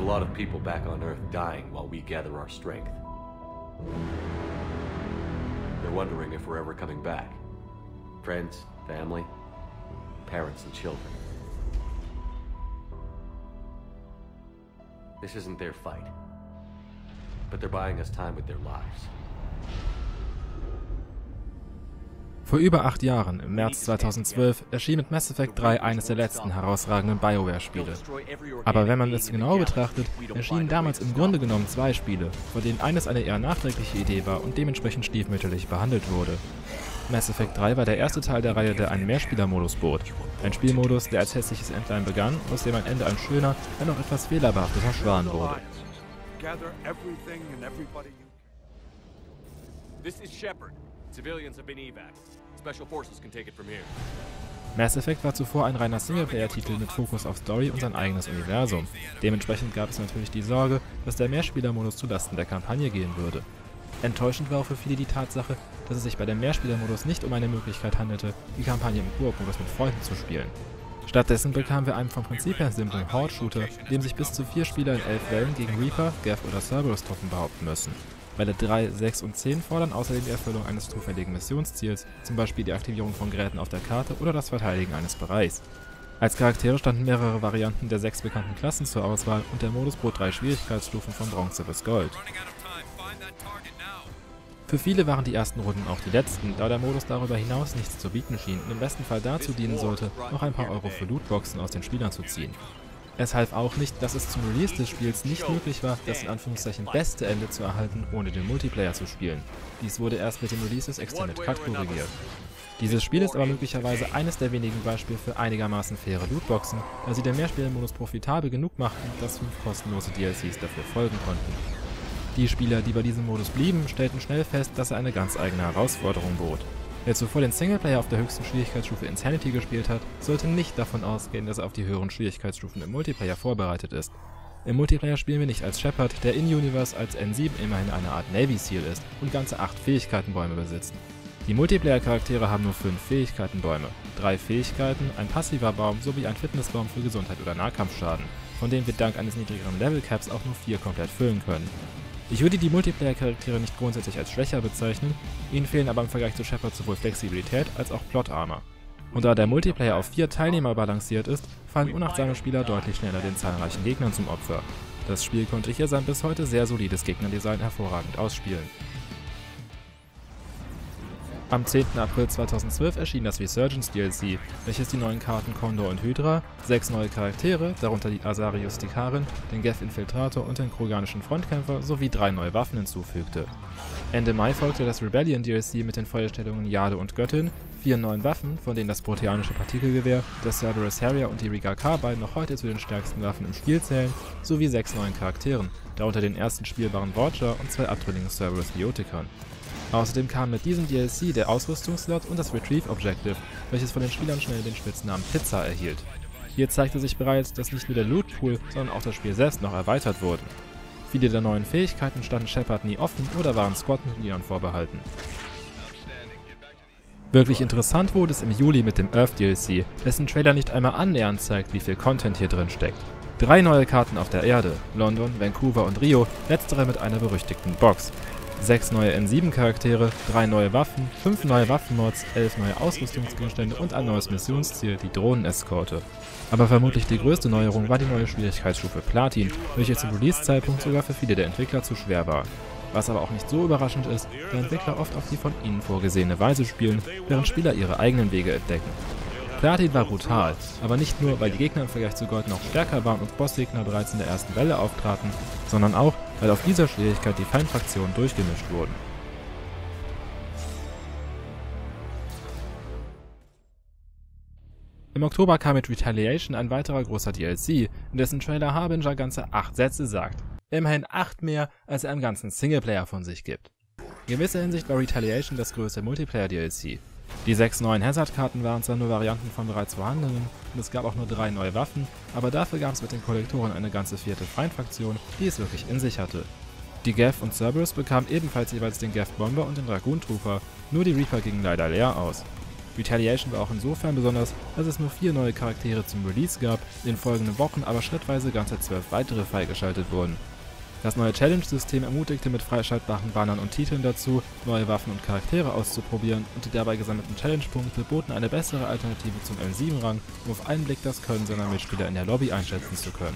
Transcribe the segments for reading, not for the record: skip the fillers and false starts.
a lot of people back on Earth dying while we gather our strength. They're wondering if we're ever coming back. Friends, family, parents and children. This isn't their fight, but they're buying us time with their lives. Vor über 8 Jahren, im März 2012, erschien mit Mass Effect 3 eines der letzten herausragenden BioWare-Spiele. Aber wenn man es genau betrachtet, erschienen damals im Grunde genommen 2 Spiele, von denen eines eine eher nachträgliche Idee war und dementsprechend stiefmütterlich behandelt wurde. Mass Effect 3 war der erste Teil der Reihe, der einen Mehrspielermodus bot. Ein Spielmodus, der als hässliches Entlein begann, aus dem am Ende ein schöner, wenn auch etwas fehlerbehafteter Schwan wurde. This is Shepard. Civilians have been evac. Special forces can take it from here. Mass Effect war zuvor ein reiner Singleplayer-Titel mit Fokus auf Story und sein eigenes Universum. Dementsprechend gab es natürlich die Sorge, dass der Mehrspielermodus zulasten der Kampagne gehen würde. Enttäuschend war auch für viele die Tatsache, dass es sich bei dem Mehrspielermodus nicht um eine Möglichkeit handelte, die Kampagne im Koop-Modus mit Freunden zu spielen. Stattdessen bekamen wir einen vom Prinzip her simplen Horde-Shooter, in dem sich bis zu 4 Spieler in 11 Wellen gegen Reaper, Geth oder Cerberus-Truppen behaupten müssen. Welle 3, 6 und 10 fordern außerdem die Erfüllung eines zufälligen Missionsziels, zum Beispiel die Aktivierung von Geräten auf der Karte oder das Verteidigen eines Bereichs. Als Charaktere standen mehrere Varianten der 6 bekannten Klassen zur Auswahl und der Modus bot 3 Schwierigkeitsstufen von Bronze bis Gold. Für viele waren die ersten Runden auch die letzten, da der Modus darüber hinaus nichts zu bieten schien und im besten Fall dazu dienen sollte, noch ein paar Euro für Lootboxen aus den Spielern zu ziehen. Es half auch nicht, dass es zum Release des Spiels nicht möglich war, das in Anführungszeichen beste Ende zu erhalten, ohne den Multiplayer zu spielen. Dies wurde erst mit dem Release des Extended Cut korrigiert. Dieses Spiel ist aber möglicherweise eines der wenigen Beispiele für einigermaßen faire Lootboxen, da sie den Mehrspielermodus profitabel genug machten, dass 5 kostenlose DLCs dafür folgen konnten. Die Spieler, die bei diesem Modus blieben, stellten schnell fest, dass er eine ganz eigene Herausforderung bot. Wer zuvor den Singleplayer auf der höchsten Schwierigkeitsstufe Insanity gespielt hat, sollte nicht davon ausgehen, dass er auf die höheren Schwierigkeitsstufen im Multiplayer vorbereitet ist. Im Multiplayer spielen wir nicht als Shepard, der in-Universe als N7 immerhin eine Art Navy Seal ist und ganze 8 Fähigkeitenbäume besitzt. Die Multiplayer-Charaktere haben nur 5 Fähigkeitenbäume, 3 Fähigkeiten, ein passiver Baum sowie ein Fitnessbaum für Gesundheit oder Nahkampfschaden, von denen wir dank eines niedrigeren Level-Caps auch nur 4 komplett füllen können. Ich würde die Multiplayer-Charaktere nicht grundsätzlich als schwächer bezeichnen, ihnen fehlen aber im Vergleich zu Shepard sowohl Flexibilität als auch Plot-Armor. Und da der Multiplayer auf 4 Teilnehmer balanciert ist, fallen unachtsame Spieler deutlich schneller den zahlreichen Gegnern zum Opfer. Das Spiel konnte hier sein bis heute sehr solides Gegnerdesign hervorragend ausspielen. Am 10. April 2012 erschien das Resurgence DLC, welches die neuen Karten Condor und Hydra, 6 neue Charaktere, darunter die Asarius Dikarin, den Geth Infiltrator und den kroganischen Frontkämpfer sowie 3 neue Waffen hinzufügte. Ende Mai folgte das Rebellion DLC mit den Feuerstellungen Jade und Göttin, 4 neuen Waffen, von denen das proteanische Partikelgewehr, das Cerberus Harrier und die Riga Carbine noch heute zu den stärksten Waffen im Spiel zählen, sowie 6 neuen Charakteren, darunter den ersten spielbaren Watcher und 2 abtrünnigen Cerberus Biotikern. Außerdem kam mit diesem DLC der Ausrüstungslot und das Retrieve Objective, welches von den Spielern schnell den Spitznamen Pizza erhielt. Hier zeigte sich bereits, dass nicht nur der Loot Pool, sondern auch das Spiel selbst noch erweitert wurden. Viele der neuen Fähigkeiten standen Shepard nie offen oder waren Squad-Mitgliedern vorbehalten. Wirklich interessant wurde es im Juli mit dem Earth DLC, dessen Trailer nicht einmal annähernd zeigt, wie viel Content hier drin steckt. 3 neue Karten auf der Erde, London, Vancouver und Rio, letztere mit einer berüchtigten Box. 6 neue N7-Charaktere, 3 neue Waffen, 5 neue Waffenmods, 11 neue Ausrüstungsgegenstände und ein neues Missionsziel, die Drohneneskorte. Aber vermutlich die größte Neuerung war die neue Schwierigkeitsstufe Platin, welche zum Release-Zeitpunkt sogar für viele der Entwickler zu schwer war. Was aber auch nicht so überraschend ist, da Entwickler oft auf die von ihnen vorgesehene Weise spielen, während Spieler ihre eigenen Wege entdecken. Platin war brutal, aber nicht nur, weil die Gegner im Vergleich zu Gold noch stärker waren und Bossgegner bereits in der ersten Welle auftraten, sondern auch, weil auf dieser Schwierigkeit die Feindfraktionen durchgemischt wurden. Im Oktober kam mit Retaliation ein weiterer großer DLC, in dessen Trailer Harbinger ganze 8 Sätze sagt. Immerhin 8 mehr, als er im ganzen Singleplayer von sich gibt. In gewisser Hinsicht war Retaliation das größte Multiplayer-DLC. Die 6 neuen Hazard-Karten waren zwar nur Varianten von bereits vorhandenen und es gab auch nur 3 neue Waffen, aber dafür gab es mit den Kollektoren eine ganze 4. Feindfraktion, die es wirklich in sich hatte. Die Geth und Cerberus bekamen ebenfalls jeweils den Geth Bomber und den Dragoon Trooper, nur die Reaper gingen leider leer aus. Retaliation war auch insofern besonders, dass es nur 4 neue Charaktere zum Release gab, in den folgenden Wochen aber schrittweise ganze 12 weitere freigeschaltet wurden. Das neue Challenge-System ermutigte mit freischaltbaren Bannern und Titeln dazu, neue Waffen und Charaktere auszuprobieren, und die dabei gesammelten Challenge-Punkte boten eine bessere Alternative zum M7-Rang, um auf einen Blick das Können seiner Mitspieler in der Lobby einschätzen zu können.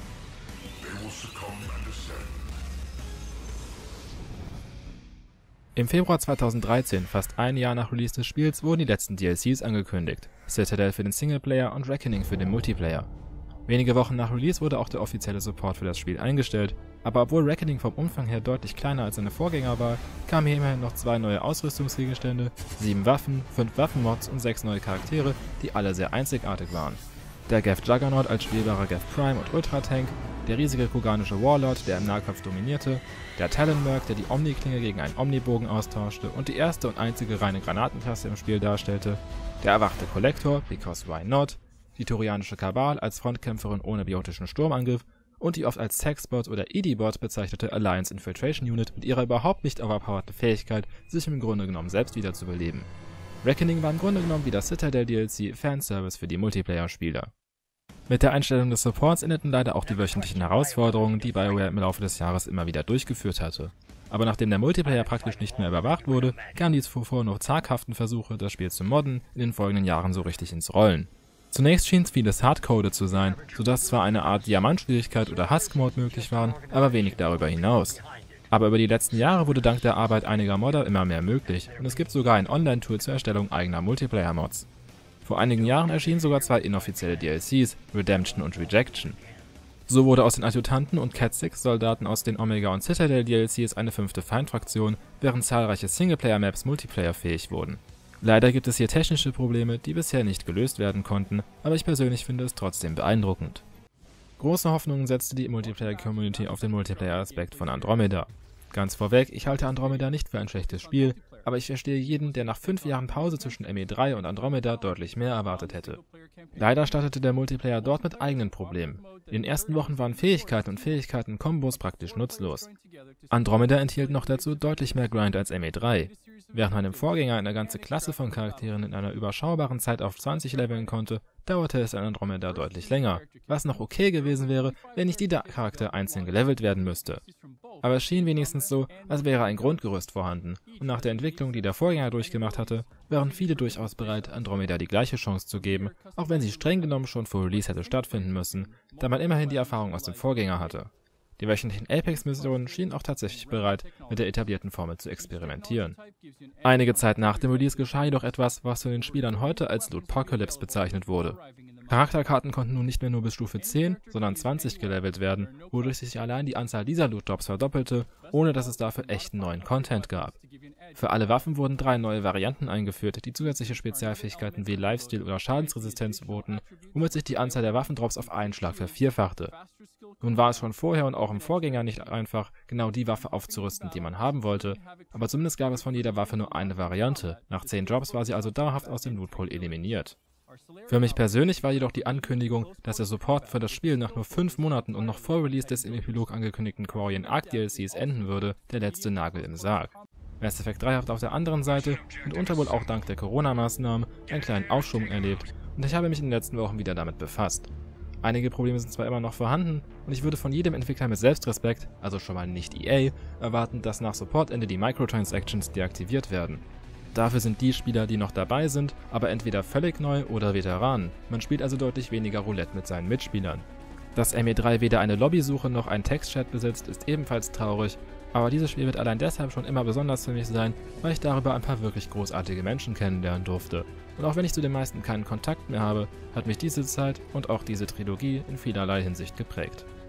Im Februar 2013, fast ein Jahr nach Release des Spiels, wurden die letzten DLCs angekündigt: Citadel für den Singleplayer und Reckoning für den Multiplayer. Wenige Wochen nach Release wurde auch der offizielle Support für das Spiel eingestellt, aber obwohl Reckoning vom Umfang her deutlich kleiner als seine Vorgänger war, kamen hier immerhin noch 2 neue Ausrüstungsgegenstände, 7 Waffen, 5 Waffenmods und 6 neue Charaktere, die alle sehr einzigartig waren. Der Geth Juggernaut als spielbarer Geth Prime und Ultra-Tank, der riesige kroganische Warlord, der im Nahkampf dominierte, der Talonmerc, der die Omni-Klinge gegen einen Omnibogen austauschte und die erste und einzige reine Granatenklasse im Spiel darstellte, der erwachte Kollektor, because why not, die Turianische Kabal als Frontkämpferin ohne biotischen Sturmangriff und die oft als Sexbot oder EDI-Bot bezeichnete Alliance Infiltration Unit mit ihrer überhaupt nicht overpowerten Fähigkeit, sich im Grunde genommen selbst wiederzubeleben. Reckoning war im Grunde genommen wie das Citadel DLC Fanservice für die Multiplayer-Spieler. Mit der Einstellung des Supports endeten leider auch die wöchentlichen Herausforderungen, die BioWare im Laufe des Jahres immer wieder durchgeführt hatte. Aber nachdem der Multiplayer praktisch nicht mehr überwacht wurde, kamen die zuvor noch zaghaften Versuche, das Spiel zu modden, in den folgenden Jahren so richtig ins Rollen. Zunächst schien es vieles hardcoded zu sein, sodass zwar eine Art Diamantschwierigkeit oder Husk-Mode möglich waren, aber wenig darüber hinaus. Aber über die letzten Jahre wurde dank der Arbeit einiger Modder immer mehr möglich, und es gibt sogar ein Online-Tool zur Erstellung eigener Multiplayer-Mods. Vor einigen Jahren erschienen sogar 2 inoffizielle DLCs, Redemption und Rejection. So wurde aus den Adjutanten und Cat 6 Soldaten aus den Omega und Citadel DLCs eine 5. Feindfraktion, während zahlreiche Singleplayer-Maps multiplayerfähig wurden. Leider gibt es hier technische Probleme, die bisher nicht gelöst werden konnten, aber ich persönlich finde es trotzdem beeindruckend. Große Hoffnungen setzte die Multiplayer-Community auf den Multiplayer-Aspekt von Andromeda. Ganz vorweg, ich halte Andromeda nicht für ein schlechtes Spiel, aber ich verstehe jeden, der nach 5 Jahren Pause zwischen ME3 und Andromeda deutlich mehr erwartet hätte. Leider startete der Multiplayer dort mit eigenen Problemen. In den ersten Wochen waren Fähigkeiten und Fähigkeiten-Kombos praktisch nutzlos. Andromeda enthielt noch dazu deutlich mehr Grind als ME3. Während man im Vorgänger eine ganze Klasse von Charakteren in einer überschaubaren Zeit auf 20 leveln konnte, dauerte es in Andromeda deutlich länger, was noch okay gewesen wäre, wenn nicht jeder Charakter einzeln gelevelt werden müsste. Aber es schien wenigstens so, als wäre ein Grundgerüst vorhanden, und nach der Entwicklung, die der Vorgänger durchgemacht hatte, waren viele durchaus bereit, Andromeda die gleiche Chance zu geben, auch wenn sie streng genommen schon vor Release hätte stattfinden müssen, da man immerhin die Erfahrung aus dem Vorgänger hatte. Die wöchentlichen Apex-Missionen schienen auch tatsächlich bereit, mit der etablierten Formel zu experimentieren. Einige Zeit nach dem Release geschah jedoch etwas, was von den Spielern heute als Lootpocalypse bezeichnet wurde. Charakterkarten konnten nun nicht mehr nur bis Stufe 10, sondern 20 gelevelt werden, wodurch sich allein die Anzahl dieser Lootdrops verdoppelte, ohne dass es dafür echten neuen Content gab. Für alle Waffen wurden 3 neue Varianten eingeführt, die zusätzliche Spezialfähigkeiten wie Lifesteal oder Schadensresistenz boten, womit sich die Anzahl der Waffendrops auf einen Schlag vervierfachte. Nun war es schon vorher und auch im Vorgänger nicht einfach, genau die Waffe aufzurüsten, die man haben wollte, aber zumindest gab es von jeder Waffe nur eine Variante. Nach 10 Drops war sie also dauerhaft aus dem Lootpool eliminiert. Für mich persönlich war jedoch die Ankündigung, dass der Support für das Spiel nach nur 5 Monaten und noch vor Release des im Epilog angekündigten Quarian Arc DLCs enden würde, der letzte Nagel im Sarg. Mass Effect 3 hat auf der anderen Seite, mitunter wohl auch dank der Corona-Maßnahmen, einen kleinen Aufschwung erlebt, und ich habe mich in den letzten Wochen wieder damit befasst. Einige Probleme sind zwar immer noch vorhanden, und ich würde von jedem Entwickler mit Selbstrespekt, also schon mal nicht EA, erwarten, dass nach Supportende die Microtransactions deaktiviert werden. Dafür sind die Spieler, die noch dabei sind, aber entweder völlig neu oder Veteranen. Man spielt also deutlich weniger Roulette mit seinen Mitspielern. Dass ME3 weder eine Lobbysuche noch einen Textchat besitzt, ist ebenfalls traurig, aber dieses Spiel wird allein deshalb schon immer besonders für mich sein, weil ich darüber ein paar wirklich großartige Menschen kennenlernen durfte. Und auch wenn ich zu den meisten keinen Kontakt mehr habe, hat mich diese Zeit und auch diese Trilogie in vielerlei Hinsicht geprägt.